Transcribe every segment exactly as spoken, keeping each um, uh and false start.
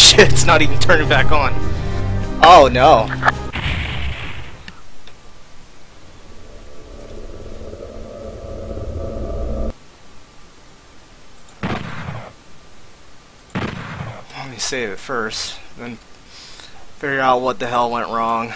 shit, it's not even turning back on. Oh no. Let me save it first, then figure out what the hell went wrong.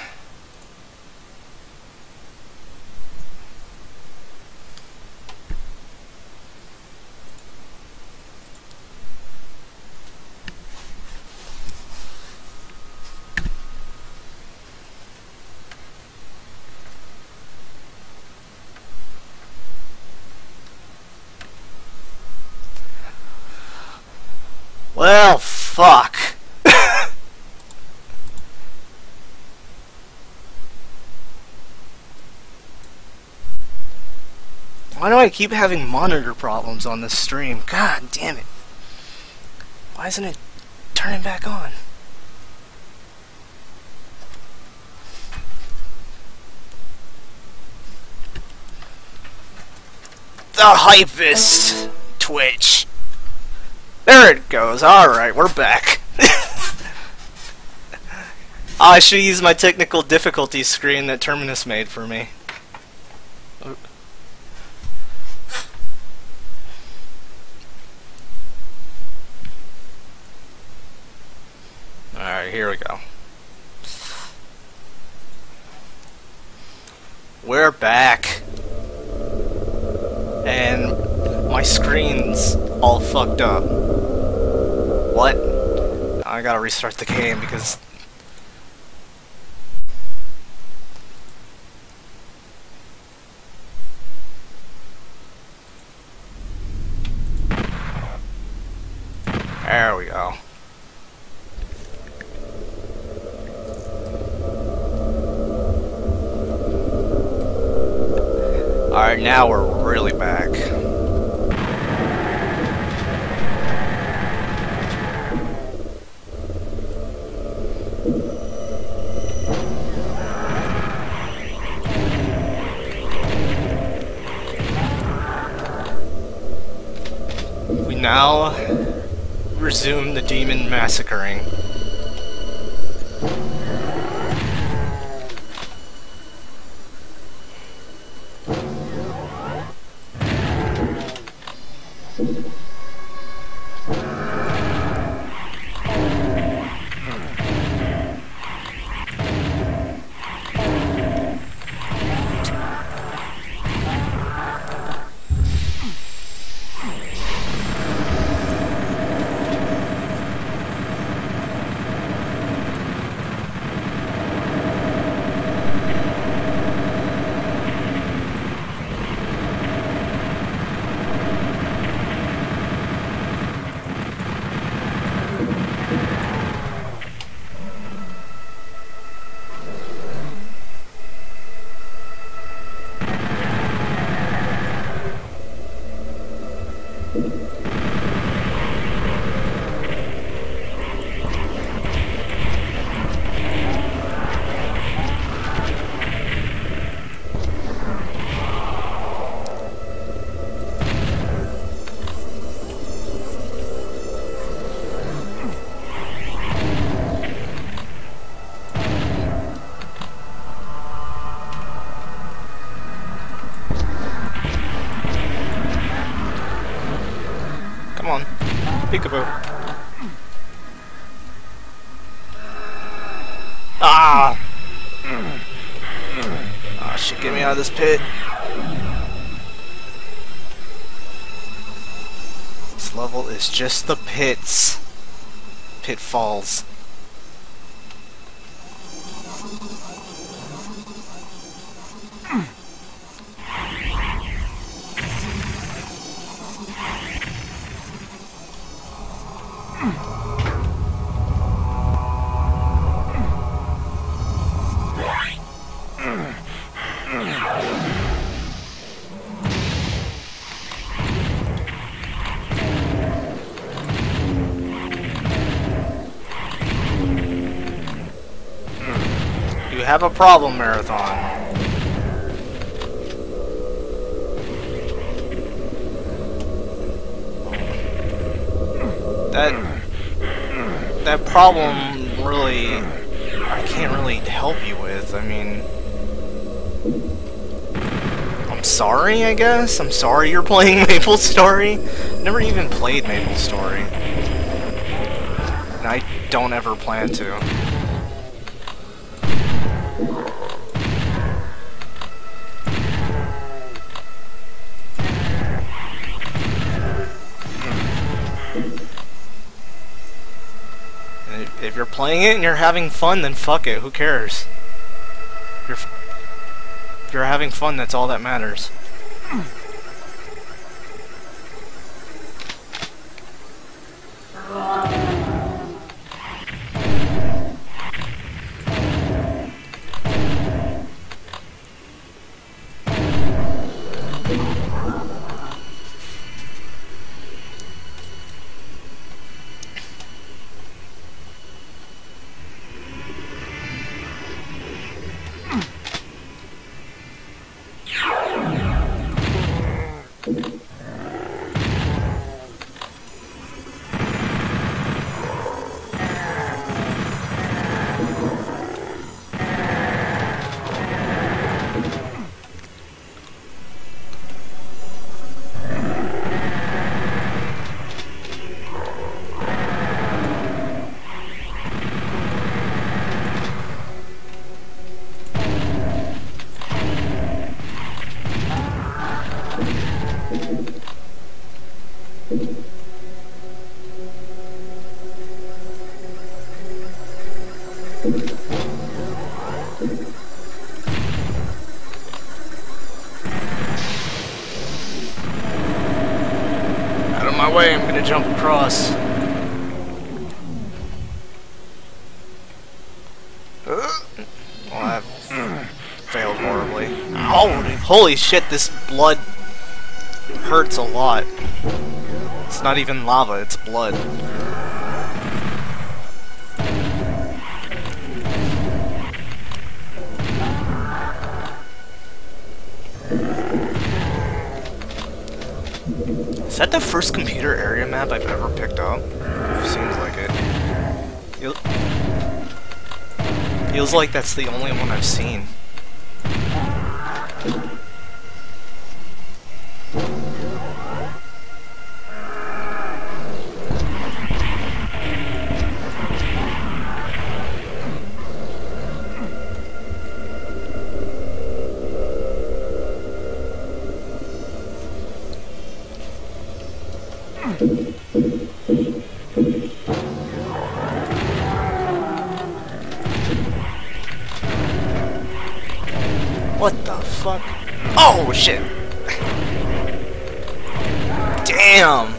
Well, fuck. Why do I keep having monitor problems on this stream? God damn it. Why isn't it turning back on? The Hypest Twitch. There it goes. Alright, we're back. I should use my technical difficulty screen that Terminus made for me. Alright, here we go. We're back. And my screen's all fucked up. What? I gotta restart the game because... There we go. Alright, now we're really back. We now resume the demon massacring. Come on, peekaboo. Ah! Oh shit, get me out of this pit. This level is just the pits. Pitfalls. You have a problem, Marathon. That that problem really, I can't really help you with. I mean, I'm sorry, I guess. I'm sorry you're playing MapleStory. Never even played MapleStory. And I don't ever plan to. And if you're playing it and you're having fun, then fuck it. Who cares? If you're, if you're having fun, that's all that matters. Out of my way, I'm gonna jump across. Well, I've failed horribly. Oh, holy shit, this blood hurts a lot. It's not even lava, it's blood. Is that the first computer area map I've ever picked up? Seems like it. Feel Feels like that's the only one I've seen. What the fuck? Oh shit! Damn!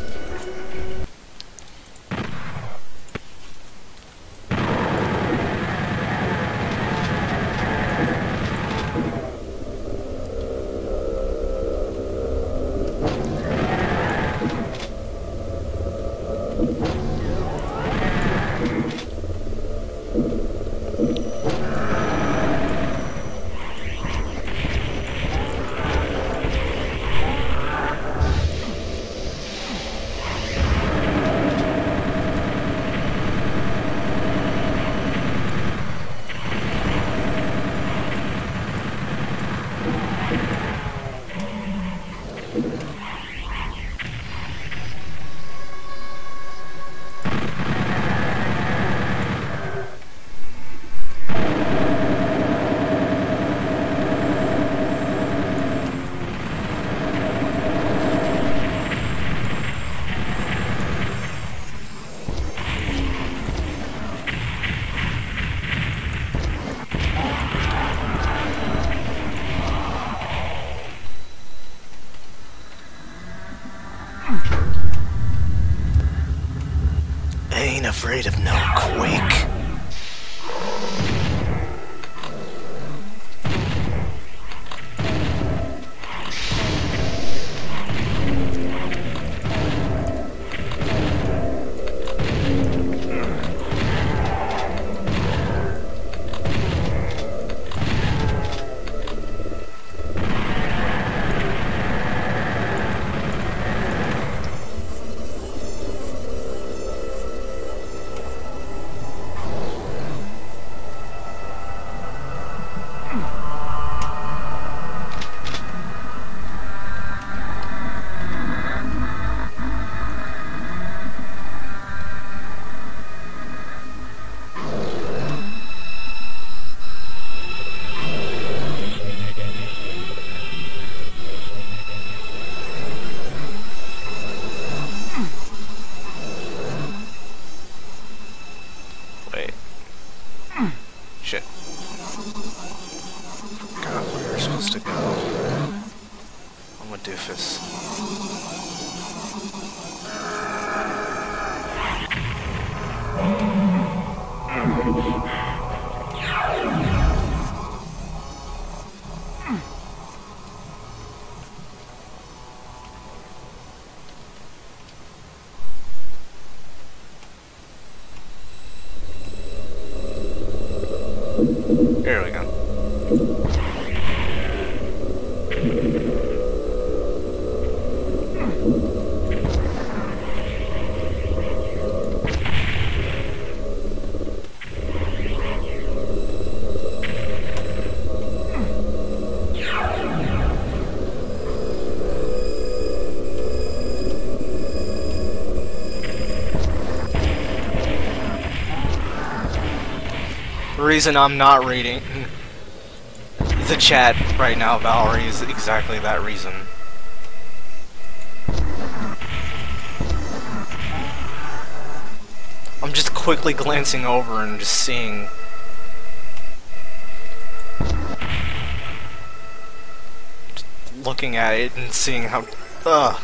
Ain't afraid of no quake. There we go. The reason I'm not reading the chat right now, Valerie, is exactly that reason. I'm just quickly glancing over and just seeing. Just looking at it and seeing how. Ugh.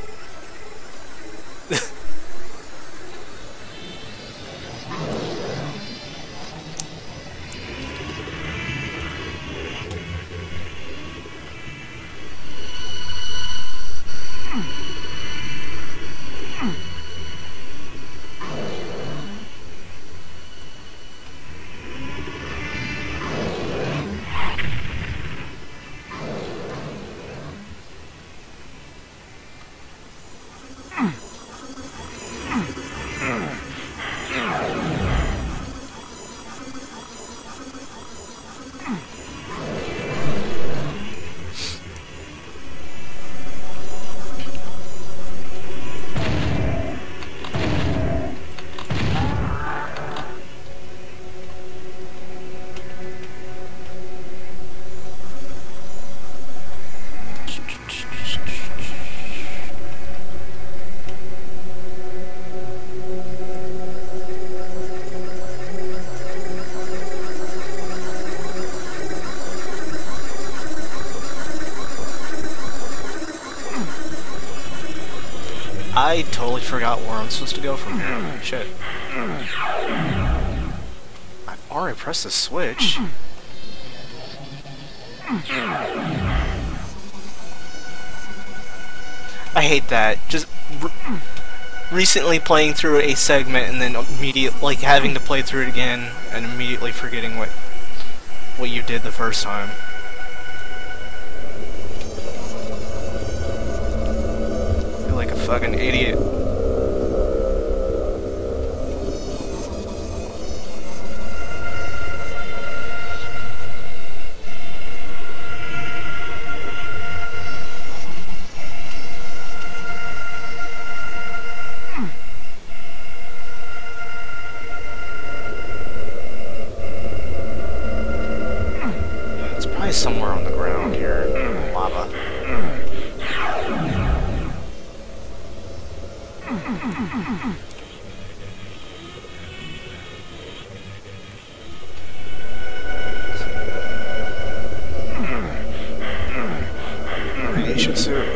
I totally forgot where I'm supposed to go from here. Shit. I've already pressed the switch. I hate that. Just re recently playing through a segment and then immediately, like, having to play through it again and immediately forgetting what what you did the first time. Like a fucking idiot. It's probably somewhere on the ground here. Lava. Radiation suit.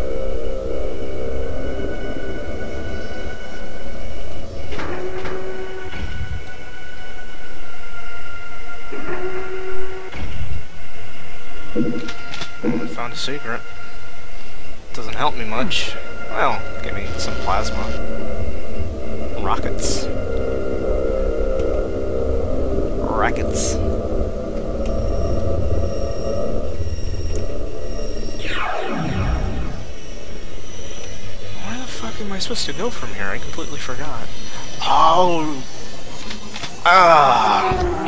I found a secret. Doesn't help me much. Well, give me some plasma. Rockets. Rockets. Where the fuck am I supposed to go from here? I completely forgot. Oh! Ah!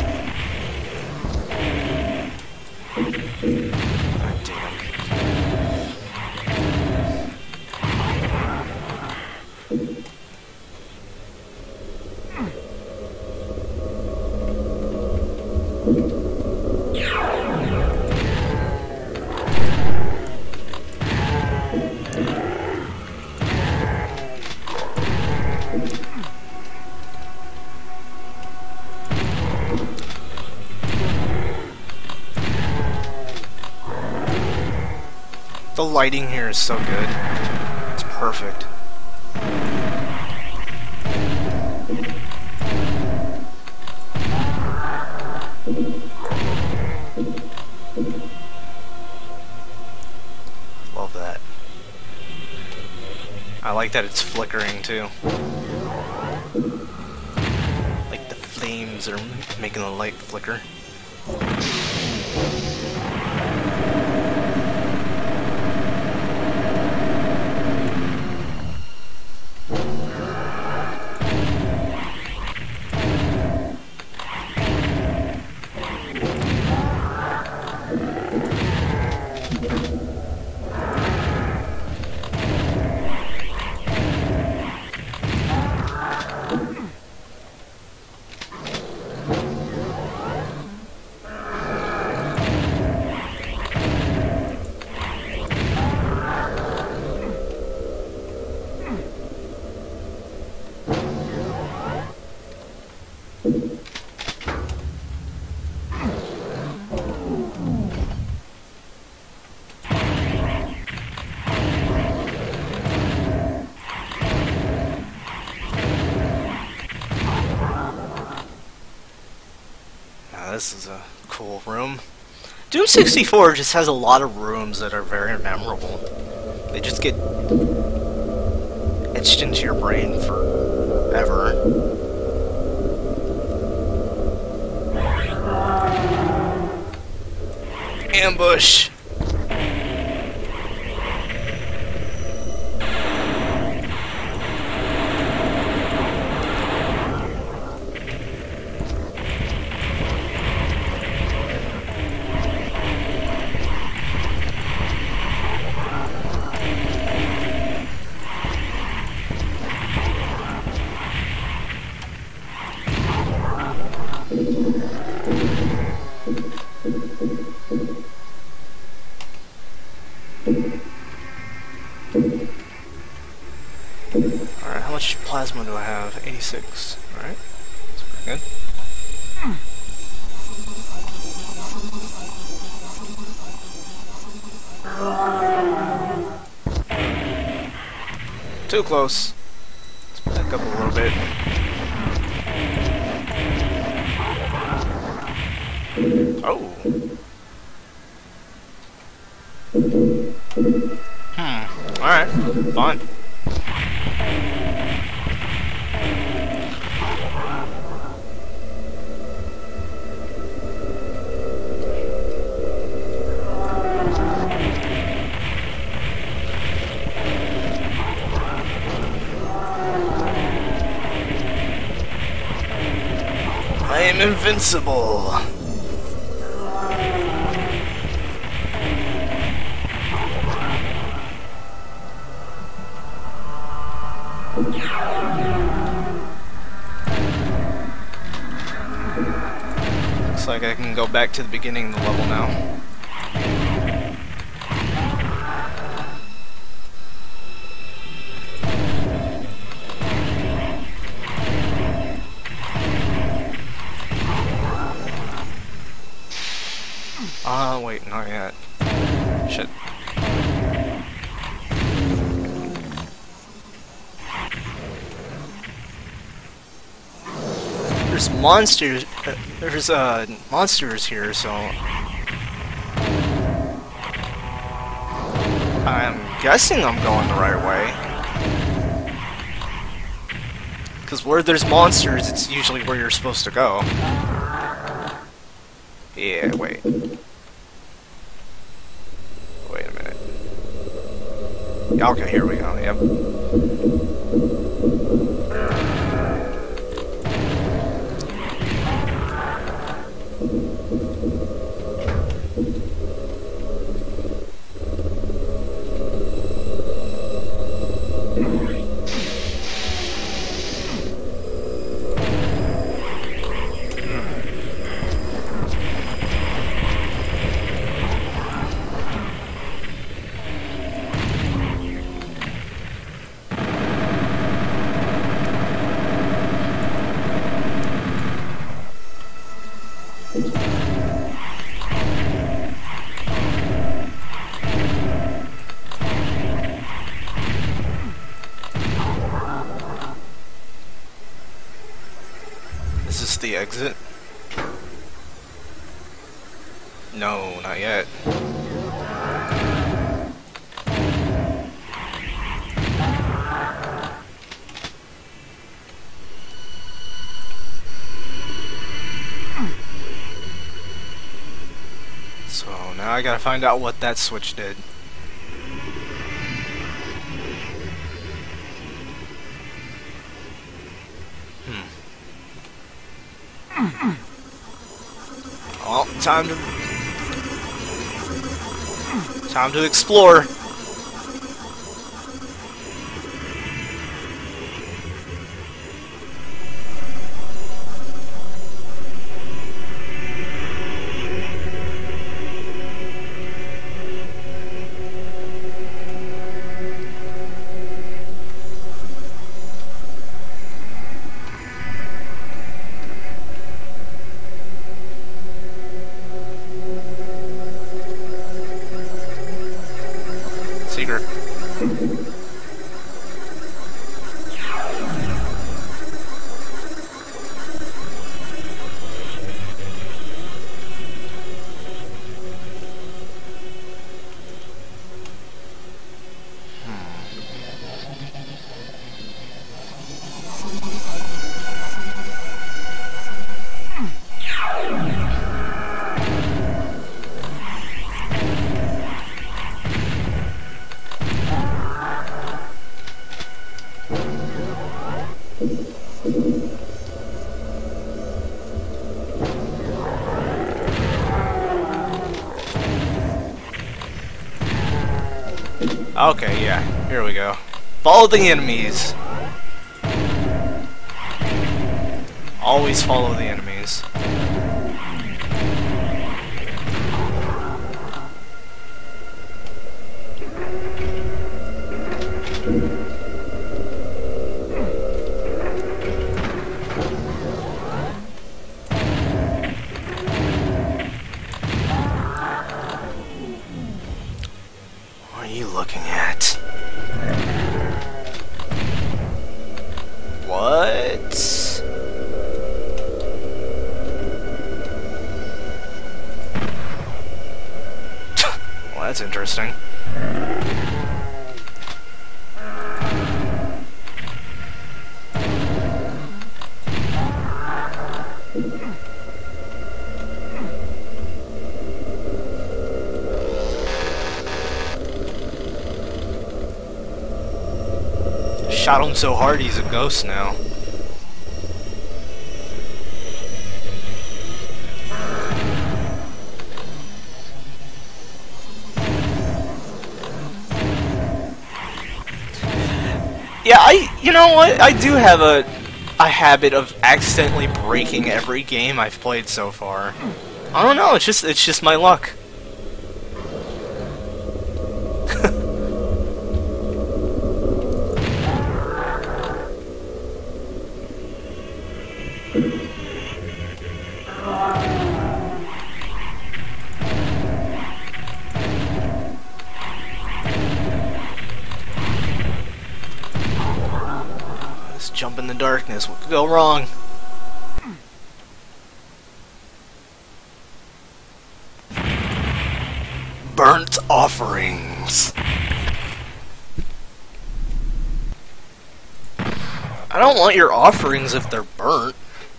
The lighting here is so good. It's perfect. Love that. I like that it's flickering too. Like the flames are making the light flicker. This is a cool room. Doom sixty-four just has a lot of rooms that are very memorable. They just get etched into your brain forever. Ambush! Alright, how much plasma do I have? eighty-six. Alright, that's pretty good. Too close. Let's back up a little bit. Oh. Hmm. Alright. Fine. I am invincible. Looks like I can go back to the beginning of the level now. Ah, uh, wait, not yet. Shit. There's monsters. Uh, there's uh monsters here, so I'm guessing I'm going the right way. Because where there's monsters, it's usually where you're supposed to go. Yeah, wait. Wait a minute. Yeah, okay, here we go. Yep. Is this the exit? No, not yet. gotta find out what that switch did. Hmm. Well, time to... Time to explore. Secret. Okay, yeah, here we go. Follow the enemies. Always follow the enemies. What are you looking at? What? Well, that's interesting. Shot him so hard he's a ghost now. Yeah, I, you know what, I do have a, a habit of accidentally breaking every game I've played so far. I don't know, it's just, it's just my luck. Let's jump in the darkness. What could go wrong? Burnt offerings. I don't want your offerings if they're burnt.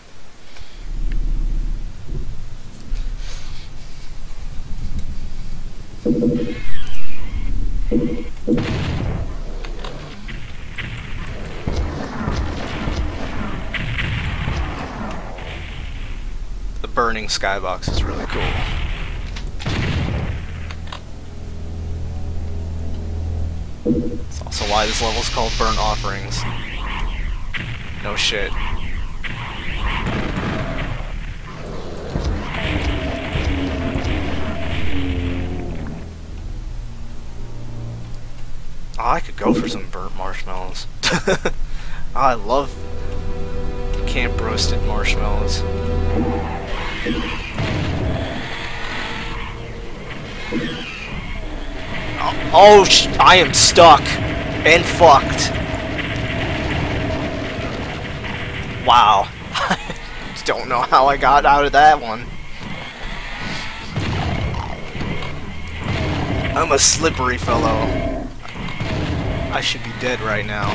The burning skybox is really cool. It's also why this level's called Burnt Offerings. No shit. Oh, I could go for some burnt marshmallows. Oh, I love camp roasted marshmallows. Oh, oh sh I am stuck and fucked. Wow. I don't know how I got out of that one. I'm a slippery fellow. I should be dead right now.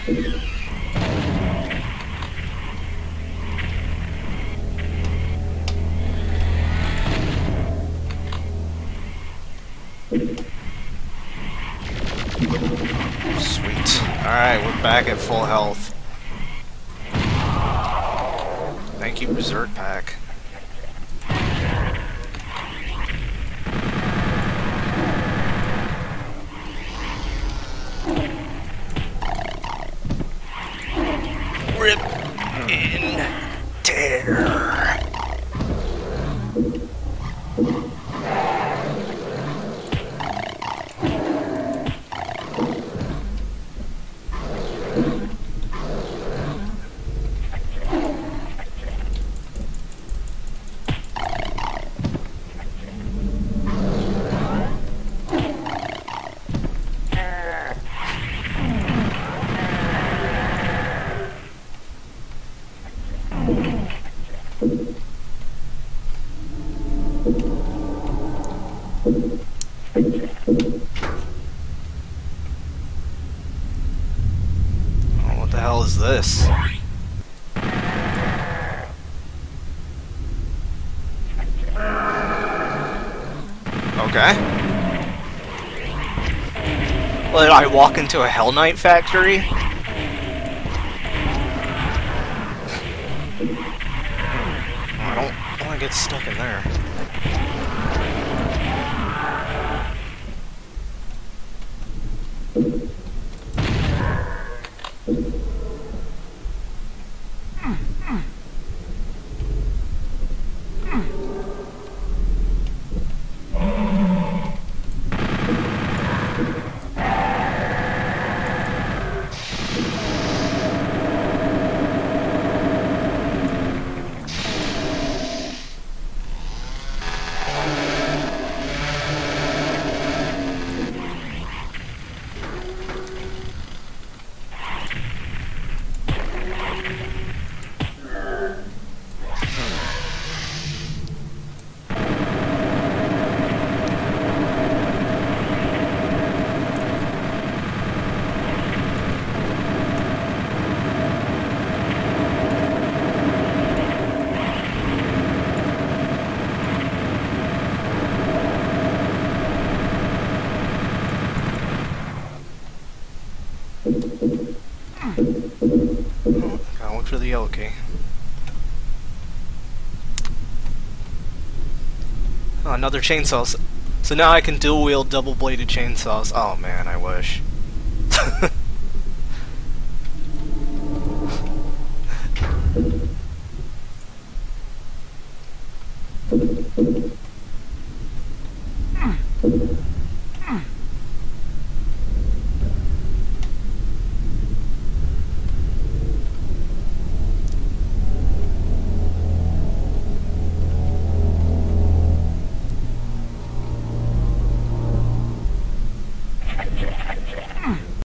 Sweet. Alright, we're back at full health. Thank you, Berserk Pack. Rip in tear. Oh, what the hell is this? Okay. Well, did I walk into a Hell Knight factory? I don't want to get stuck in there. Gotta look for the yellow key. Oh, another chainsaw. So now I can dual wield double bladed chainsaws. Oh man, I wish.